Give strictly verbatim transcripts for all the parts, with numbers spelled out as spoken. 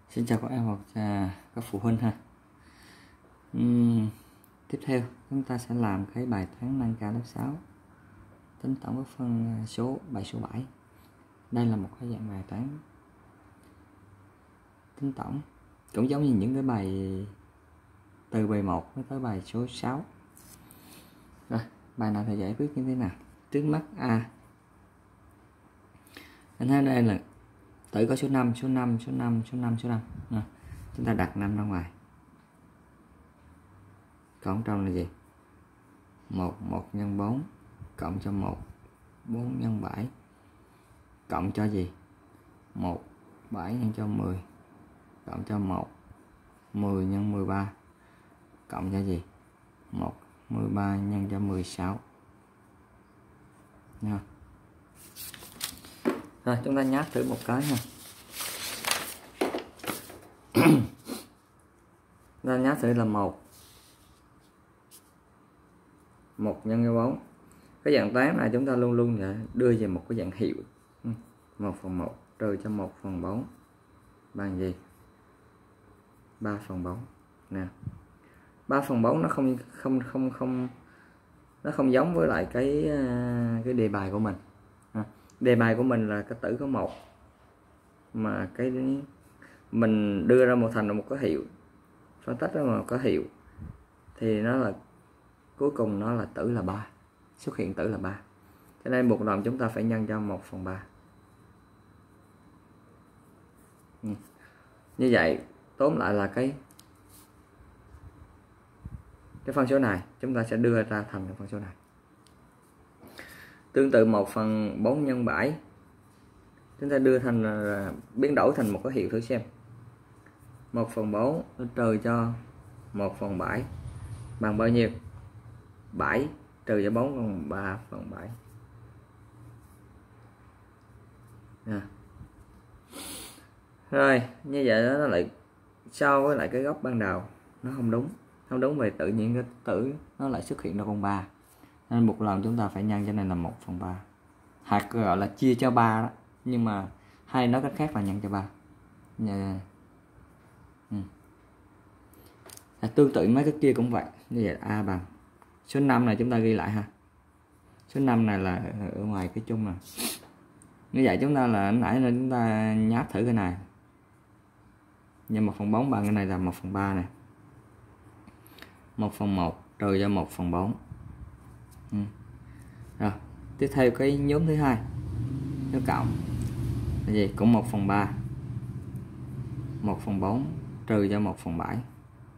Xin chào các em hoặc các phụ huynh ha. Uhm, tiếp theo chúng ta sẽ làm cái bài toán nâng cao lớp sáu, tính tổng các phân số bài số bảy. Đây là một cái dạng bài toán tính tổng cũng giống như những cái bài từ bài một tới bài số sáu. Rồi, bài nào thì giải quyết như thế nào? Trước mắt A, anh thấy đây là tử có số năm, số năm, số năm, số năm, số năm. Rồi, chúng ta đặt năm ra ngoài. Còn trong là gì? một, một nhân bốn cộng cho một, bốn nhân bảy cộng cho gì? một, bảy nhân cho mười cộng cho một, mười nhân mười ba cộng cho gì? một, mười ba nhân cho mười sáu. Nha. Rồi chúng ta nháp thử một cái nha. Chúng ta nháp thử là một. một nhân cho bốn. Cái dạng toán này chúng ta luôn luôn là đưa về một cái dạng hiệu. một phần một trừ cho một phần bốn bằng gì? ba phần bốn. Nè. ba phần bốn nó không không không không nó không giống với lại cái cái đề bài của mình. Đề bài của mình là cái tử có một, mà cái mình đưa ra một thành một cái hiệu, phân tích ra một cái hiệu thì nó là cuối cùng nó là tử là ba, xuất hiện tử là ba. Cho nên buộc lòng chúng ta phải nhân cho một phần ba. Như vậy tóm lại là cái cái phân số này chúng ta sẽ đưa ra thành cái phân số này. Tương tự một phần bốn nhân bảy chúng ta đưa thành là biến đổi thành một cái hiệu thử xem. một phần bốn trừ cho một phần bảy bằng bao nhiêu? bảy trừ cho bốn bằng ba phần bảy. À. Rồi như vậy đó, nó lại so với lại cái góc ban đầu nó không đúng, không đúng về tự nhiên cái tử nó lại xuất hiện ra con ba, nên một lần chúng ta phải nhân cho nên là một phần ba, hoặc gọi là chia cho ba đó, nhưng mà hay nói cách khác là nhân cho ba. Nhà... ừ. À, tương tự mấy cái kia cũng vậy. Như vậy A bằng số năm này chúng ta ghi lại ha. Số năm này là ở ngoài cái chung này. Như vậy chúng ta là nãy nên chúng ta nháp thử cái này. Nhân một phần bốn bằng cái này là một phần ba này. một phần một trừ cho một phần bốn. Ừ. Rồi, tiếp theo cái nhóm thứ hai. Nó cộng là gì? Cũng một phần ba. một phần bốn trừ cho một phần bảy.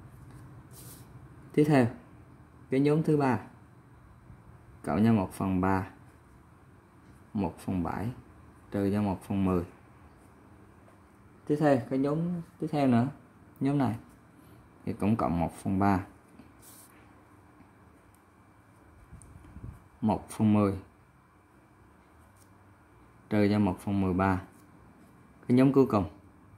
Tiếp theo cái nhóm thứ ba cộng cho một phần ba, một phần bảy trừ cho một phần mười. Tiếp theo cái nhóm tiếp theo nữa, nhóm này thì cũng cộng một phần ba, một phần mười trừ cho một phần mười ba. Cái nhóm cuối cùng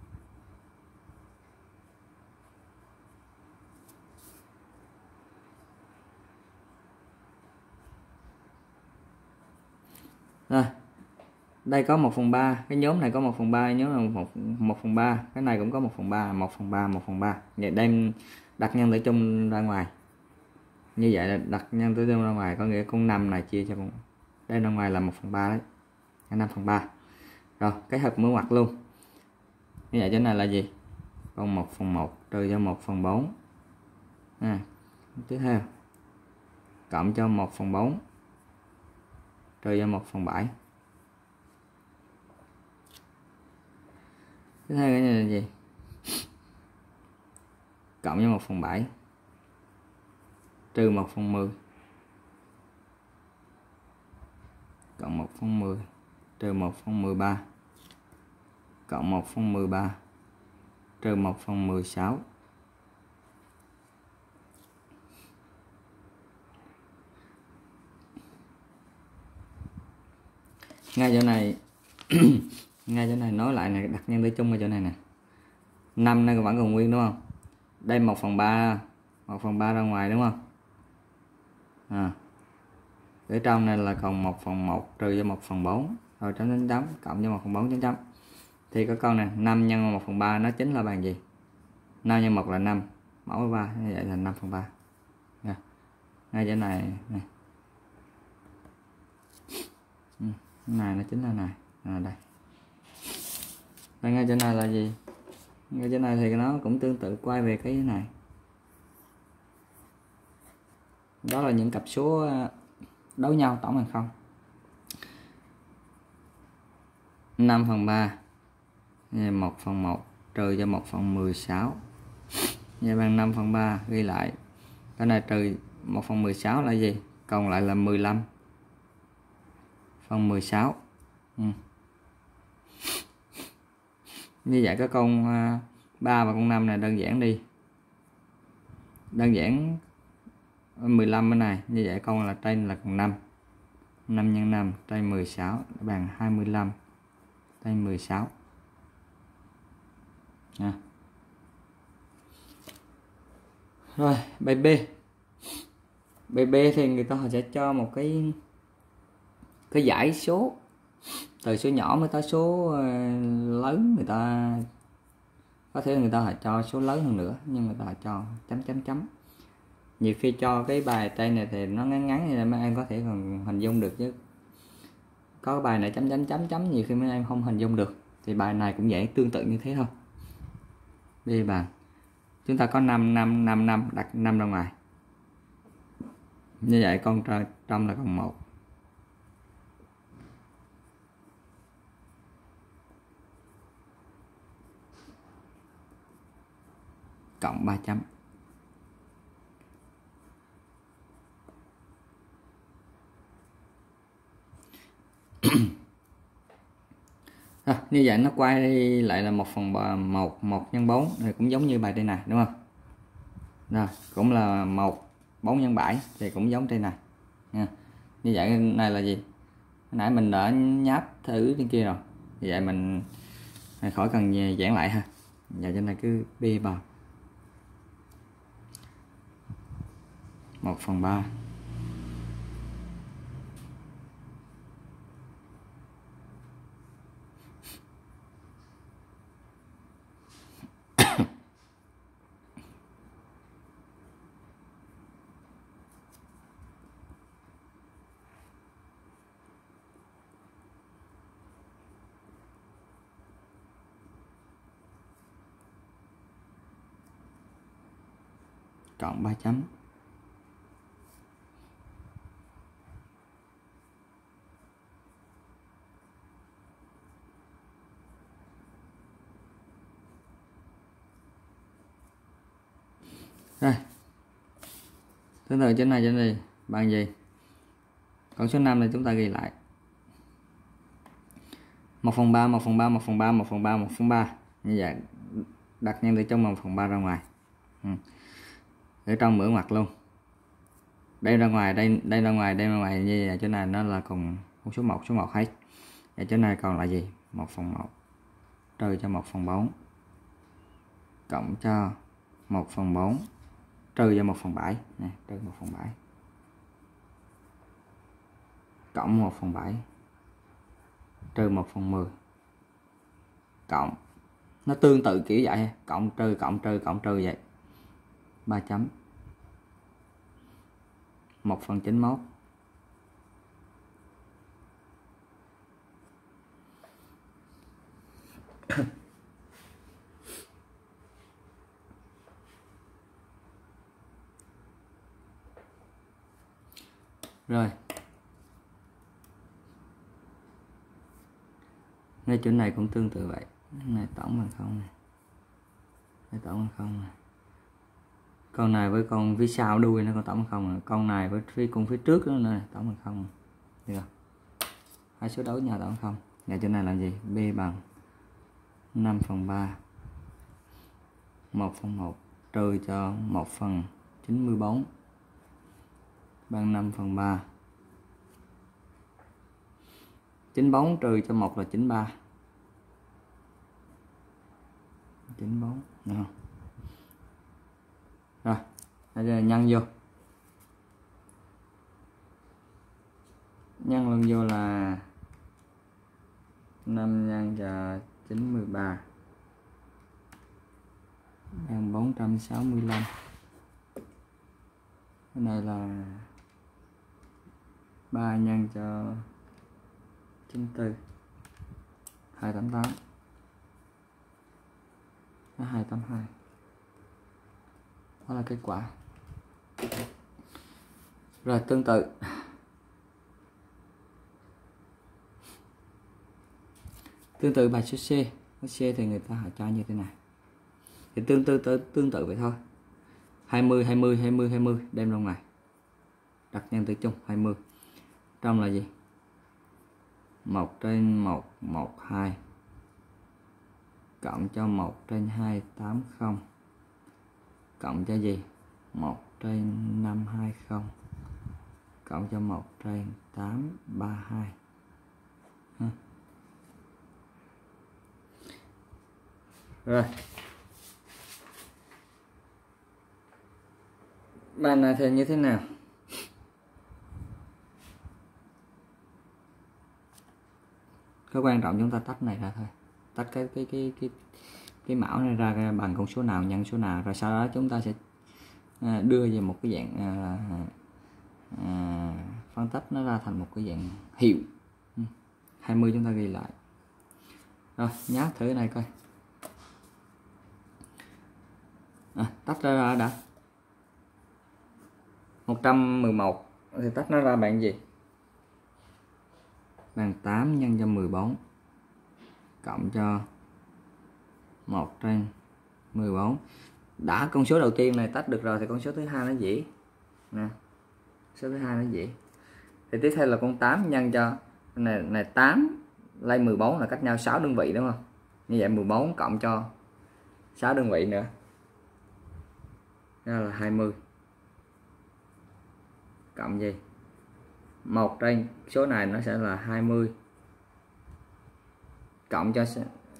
rồi, đây có một phần ba, cái nhóm này có một phần ba, nhóm này một một phần ba, cái này cũng có một phần ba, một phần ba, một phần ba. Vậy đem đặt nhân tử chung ra ngoài. Như vậy là đặt nhân tử chung ra ngoài có nghĩa con năm này chia cho con đây ra ngoài là một phần ba đấy, năm phần ba. Rồi cái hợp mở ngoặc luôn. Như vậy trên này là gì? Còn một phần một trừ cho một phần bốn. À, tiếp theo cộng cho một phần bốn trừ cho một phần bảy. Tiếp theo cái này là gì? Cộng cho một phần bảy trừ một phần mười cộng một phần mười trừ một phần mười ba cộng một phần mười ba trừ một phần mười sáu. Ngay chỗ này ngay chỗ này nói lại này, đặt nhân tử chung ở chỗ này nè. năm này vẫn còn nguyên đúng không? Đây một phần ba, một phần ba ra ngoài đúng không? À. Ở trong này là còn một phần một trừ cho một phần bốn, rồi chấm chấm chấm cộng cho một phần bốn chấm chấm. Thì có câu này năm nhân một phần ba nó chính là bằng gì? năm nhân một là năm, mẫu với ba, như vậy là năm phần ba. Ngay chỗ này này. Ừ, cái này nó chính là này. À, đây. Đây, ngay chỗ này là gì? Ngay chỗ này thì nó cũng tương tự, quay về cái này. Đó là những cặp số đấu nhau tổng bằng không. năm phần ba một phần một trừ cho một phần mười sáu. Vậy bằng năm phần ba, ghi lại. Cái này trừ một phần mười sáu là gì? Còn lại là mười lăm phần mười sáu. Ừ. Như vậy có con ba và con năm này đơn giản đi. Đơn giản mười lăm bên này, như vậy con là trên là còn năm. năm nhân năm trên mười sáu bằng hai mươi lăm trên mười sáu. À. Rồi, bài B. Bài B thì người ta họ sẽ cho một cái cái dãy số từ số nhỏ mới tới số lớn. Người ta có thể người ta họ cho số lớn hơn nữa, nhưng người ta họ cho chấm chấm chấm. Nhiều khi cho cái bài trên này thì nó ngắn ngắn nên mấy em có thể còn hình dung được, chứ có bài này chấm chấm chấm chấm nhiều khi mấy em không hình dung được. Thì bài này cũng vậy, tương tự như thế thôi. B bằng chúng ta có năm năm năm năm, đặt năm ra ngoài. Như vậy con trong là còn một. Cộng ba chấm. À, như vậy nó quay lại là một phần một, một nhân bốn thì cũng giống như bài trên này đúng không? Rồi, cũng là một bốn nhân bảy thì cũng giống trên này nha. Như vậy này là gì? Hồi nãy mình đã nháp thử trên kia rồi. Như vậy mình khỏi cần giảng lại ha. Giờ trên này cứ B bằng một phần ba cộng ba chấm. Rồi. Tương tự trên này trên này bằng gì? Con số năm này chúng ta ghi lại. một phần ba, một phần ba, một phần ba, một phần ba, một phần ba. Như vậy đặt nhân từ trong một phần ba ra ngoài. Ừ. Để trong mở ngoặc luôn. Đây ra ngoài, đây đây ra ngoài, đây ra ngoài, như vậy chỗ này nó là còn con số một, số một hết. Vậy chỗ này còn là gì? một phần một trừ cho một phần bốn cộng cho một phần bốn trừ cho một phần bảy, này, trừ một phần bảy cộng một phần bảy trừ một phần mười cộng, nó tương tự kiểu vậy, cộng trừ cộng trừ cộng trừ vậy, ba chấm, một phần chín mươi mốt. Rồi ngay chỗ này cũng tương tự vậy, này tổng bằng không này, này tổng bằng không này, con này với con phía sau đuôi nó còn tổng bằng không này. Con này với phía con phía trước đó này tổng bằng không, được không? Hai số đối nhau tổng bằng không. Ngay chỗ này làm gì? B bằng năm phần ba một phần một trừ cho một phần chín mươi bốn bằng năm phần ba. chín mươi bốn trừ cho một là chín mươi ba. chín mươi bốn, được không? Rồi, bây giờ nhân vô. Nhân luôn vô là năm nhân cho chín, mười ba bằng bốn trăm sáu mươi lăm. Cái này là ba nhân cho chín mươi tư, hai trăm tám mươi tám, hai trăm tám mươi hai. Đó là kết quả. Rồi tương tự tương tự bài số C. Cái C thì người ta họ cho như thế này, thì tương tự tương, tương tự vậy thôi. hai mươi hai mươi hai mươi hai mươi đem trong này, đặt nhân tử chung hai mươi. Trong là gì? một trên một một hai cộng cho một trên hai tám mươi cộng cho gì? một trên năm hai mươi cộng cho một trên tám ba hai. Ha. Rồi. Bài này thì như thế nào? Cái quan trọng chúng ta tách này ra thôi. Tách cái cái cái cái cái mão này ra bằng con số nào nhân số nào, rồi sau đó chúng ta sẽ đưa về một cái dạng à, à, phân tách nó ra thành một cái dạng hiệu. hai mươi chúng ta ghi lại. Rồi nhớ thử cái này coi. À, tách ra, ra đã. một trăm mười một thì tách nó ra bằng gì? Bằng tám nhân cho mười bốn cộng cho một trên mười bốn. Đã con số đầu tiên này tách được rồi thì con số thứ hai nó dĩ. Nè. Số thứ hai nó dĩ. Thì tiếp theo là con tám nhân cho này này tám lấy mười bốn là cách nhau sáu đơn vị đúng không? Như vậy mười bốn cộng cho sáu đơn vị nữa. Đó là hai mươi. Cộng gì? một trên số này nó sẽ là hai mươi cộng cho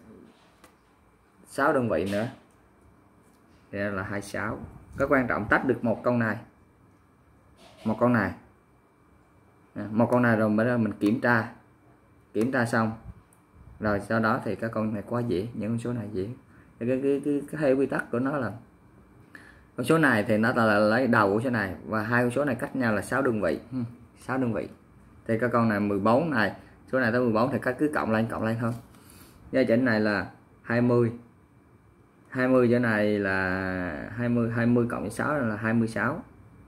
sáu đơn vị nữa thì là hai mươi sáu. Cái quan trọng tách được một con này, một con này, một con này rồi mới mình kiểm tra, kiểm tra xong rồi sau đó thì các con này quá dễ, những con số này dễ. Cái cái cái, cái, cái theo quy tắc của nó là con số này thì nó là lấy đầu của số này và hai con số này cách nhau là sáu đơn vị, sáu đơn vị. Thì các con này mười bốn này, số này tới mười bốn thì các cứ cộng lên cộng lên thôi. Gia chỉnh này là hai mươi. hai mươi chỗ này là hai mươi, hai mươi cộng với sáu là hai mươi sáu.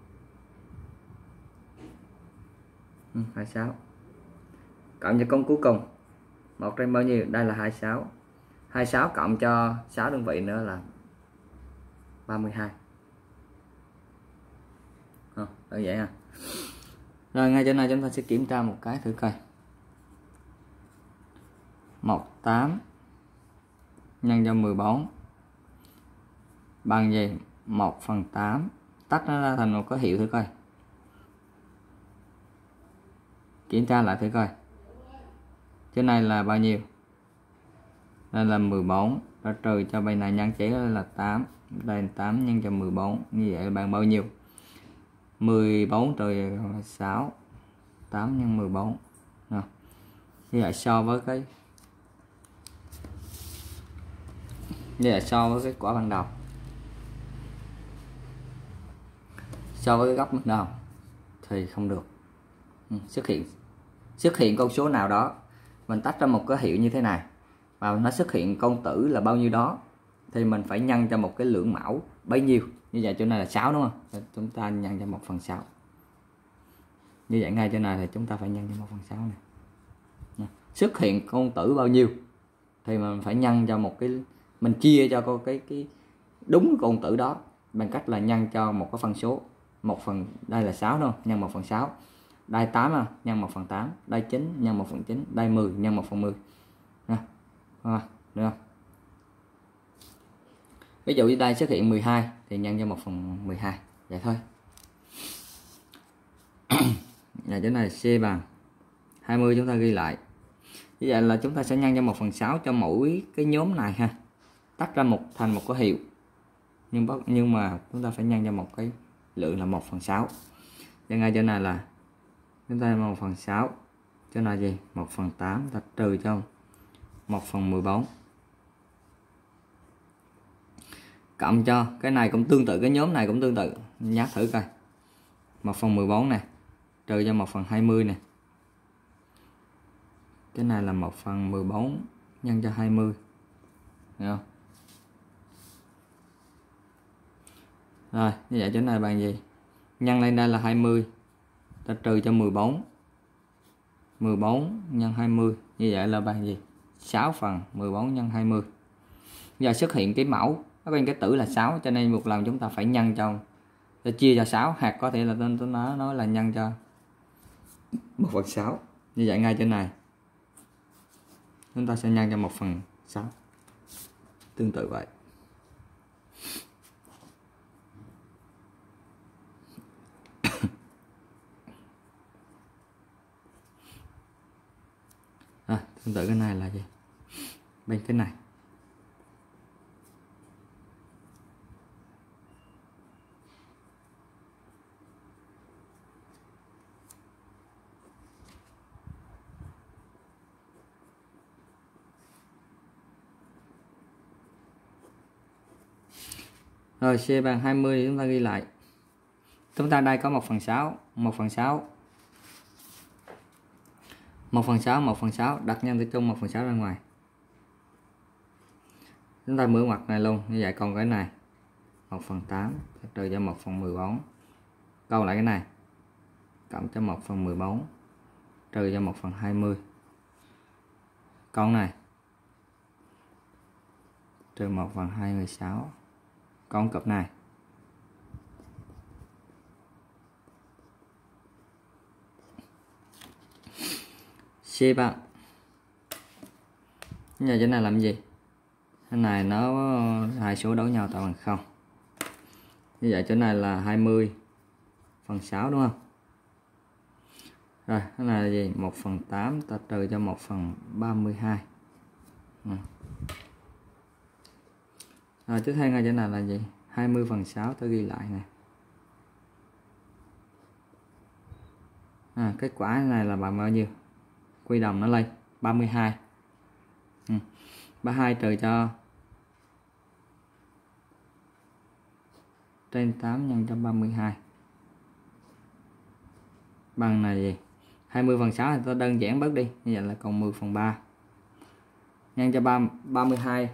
Ừ, hai mươi sáu. Cộng cho con cuối cùng. Một trên bao nhiêu? Đây là hai mươi sáu. hai mươi sáu cộng cho sáu đơn vị nữa là ba mươi hai. Ờ, đơn giản à. Rồi ngay chỗ này chúng ta sẽ kiểm tra một cái thử coi. mười tám nhân cho mười bốn bằng gì? một phần tám. Tách nó ra thành một cái hiệu thử coi. Kiểm tra lại thử coi. Trên này là bao nhiêu? Đây là mười bốn. Đó trừ cho bên này nhân chỉ là tám. Đây là tám nhân cho mười bốn. Như vậy bằng bao nhiêu? mười bốn trừ sáu. tám nhân mười bốn. Rồi. Như vậy so với cái Như vậy so với kết quả ban đầu, so với cái góc ban đầu thì không được. Ừ, xuất hiện xuất hiện con số nào đó mình tách ra một cái hiệu như thế này và nó xuất hiện con tử là bao nhiêu đó thì mình phải nhân cho một cái lượng mẫu bấy nhiêu. Như vậy chỗ này là sáu đúng không? Chúng ta nhân cho một phần sáu. Như vậy ngay chỗ này thì chúng ta phải nhân cho một phần sáu này. Xuất hiện con tử bao nhiêu thì mình phải nhân cho một cái, mình chia cho cô cái cái đúng con tử đó bằng cách là nhân cho một cái phân số. Một phần đây là sáu đúng không? Nhân một phần sáu. Đây tám à, nhân một phần tám. Đây chín nhân một phần chín. Đây mười nhân một phần mười. Nè. À, được không? Ví dụ như đây xuất hiện mười hai thì nhân cho một phần mười hai. Vậy thôi. Và chỗ này C bằng hai mươi chúng ta ghi lại. Như vậy là chúng ta sẽ nhân cho một phần sáu cho mỗi cái nhóm này ha. Tách ra một thành một cái hiệu. Nhưng nhưng mà chúng ta phải nhân cho một cái lượng là một phần sáu. Cho ngay chỗ này là chúng ta một phần sáu. Chỗ này gì? một phần tám ta trừ cho một phần mười bốn. cộng cho cái này cũng tương tự, cái nhóm này cũng tương tự, nháp thử coi. một phần mười bốn nè, trừ cho một phần hai mươi nè. Cái này là một phần mười bốn nhân cho hai mươi. Được không? Rồi, như vậy chỗ này bằng gì? Nhân lên đây là hai mươi. Ta trừ cho mười bốn. mười bốn nhân hai mươi. Như vậy là bằng gì? sáu phần mười bốn nhân hai mươi. Giờ xuất hiện cái mẫu, nó bên cái tử là sáu, cho nên một lần chúng ta phải nhân cho, để chia cho sáu, hoặc có thể là tôi nói nói là nhân cho một phần sáu. Như vậy ngay trên này chúng ta sẽ nhân cho một phần sáu. Tương tự vậy. À, tương tự cái này là gì? Bên cái này. Rồi C bằng hai mươi thì chúng ta ghi lại. Chúng ta đây có một phần sáu, một phần sáu. một phần sáu, một phần sáu, đặt nhân tử chung một phần sáu ra ngoài. Chúng ta mở ngoặc này luôn, như vậy còn cái này một phần tám trừ cho một phần mười bốn. Câu lại cái này. Cộng cho một phần mười bốn trừ cho một phần hai mươi. Câu này trừ một phần hai mươi sáu. Con cặp này C bằng. Giờ chỗ này làm gì? Cái này nó hai số đối nhau tạo bằng không. Như vậy chỗ này là hai mươi phần sáu đúng không? Rồi cái này là gì? một phần tám ta trừ cho một phần ba mươi hai. Rồi tiếp theo ngay chỗ này là gì? hai mươi phần sáu tôi ghi lại này. À, kết quả này là bằng bao nhiêu? Quy đồng nó lên ba mươi hai. Ừ. ba mươi hai trừ cho trên tám nhân cho ba mươi hai. Bằng này gì? hai mươi phần sáu thì ta đơn giản bớt đi, như vậy là còn mười phần ba. Nhân cho ba mươi hai.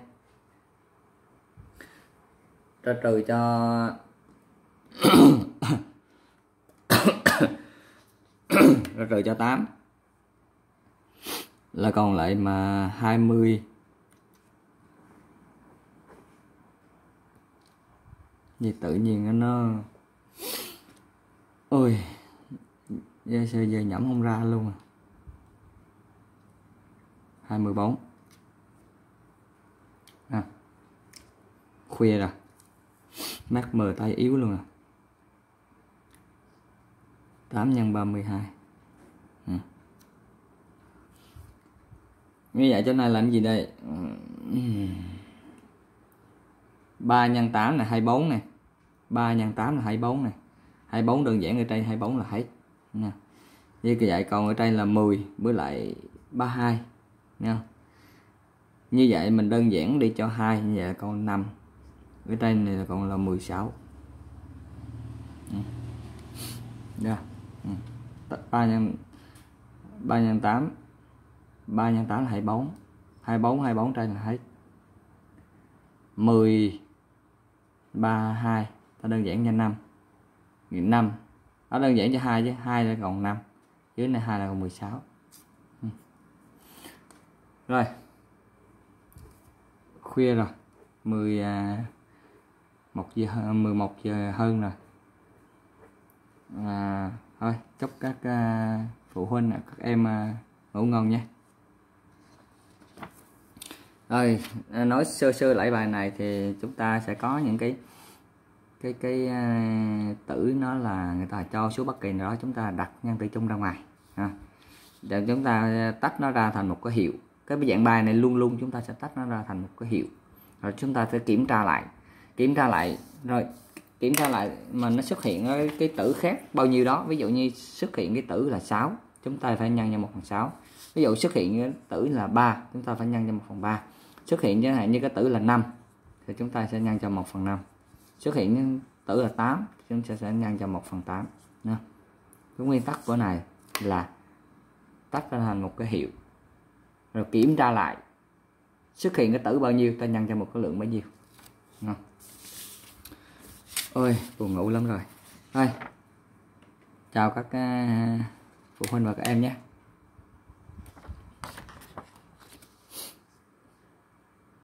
Ta trừ cho ta trừ cho tám là còn lại mà hai mươi. Vì tự nhiên nó ôi giờ giờ nhẩm không ra luôn à. hai mươi bốn. À, khuya rồi, mắt mờ tay yếu luôn à. tám nhân ba mươi hai. Ừ. Như vậy chỗ này làm gì đây? ba nhân tám là hai mươi bốn nè. ba nhân tám là hai mươi bốn nè. hai mươi bốn đơn giản ở đây hai mươi bốn là hết. Nè. Như vậy còn ở đây là mười với lại ba mươi hai nha. Như vậy mình đơn giản đi cho hai, như vậy còn năm. Ở đây này là còn là mười sáu. Ừ. Yeah. Ừ. ba nhân ba nhân tám. ba nhân tám là hai mươi bốn. hai mươi bốn hai mươi bốn đây là hết. mười ba hai ta đơn giản cho năm. năm. Nó đơn giản cho hai chứ, hai là còn năm. Dưới này hai là còn mười sáu. Ừ. Rồi. Khuya rồi. mười một giờ mười một giờ hơn rồi. À, thôi chúc các uh, phụ huynh các em uh, ngủ ngon nha. Rồi nói sơ sơ lại bài này thì chúng ta sẽ có những cái cái cái uh, tử nó là người ta cho số bất kỳ nào đó, chúng ta đặt nhân tử chung ra ngoài ha. Để chúng ta tách nó ra thành một cái hiệu. Cái dạng bài này luôn luôn chúng ta sẽ tách nó ra thành một cái hiệu. Rồi chúng ta sẽ kiểm tra lại, kiểm tra lại rồi kiểm tra lại mà nó xuất hiện cái tử khác bao nhiêu đó. Ví dụ như xuất hiện cái tử là sáu, chúng ta phải nhân cho một phần sáu. Ví dụ xuất hiện cái tử là ba, chúng ta phải nhân cho một phần ba. Xuất hiện chẳng hạn như cái tử là năm thì chúng ta sẽ nhân cho một phần năm. Xuất hiện tử là tám, chúng ta sẽ nhân cho một phần tám nha. Cái nguyên tắc của này là tách ra thành một cái hiệu, rồi kiểm tra lại xuất hiện cái tử bao nhiêu ta nhân cho một cái lượng bấy nhiêu. Nha. Ôi buồn ngủ lắm rồi. Thôi chào các phụ huynh và các em nhé.